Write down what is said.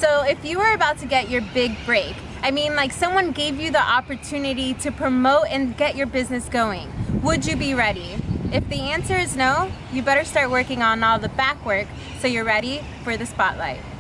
So if you were about to get your big break, I mean, like someone gave you the opportunity to promote and get your business going, would you be ready? If the answer is no, you better start working on all the back work so you're ready for the spotlight.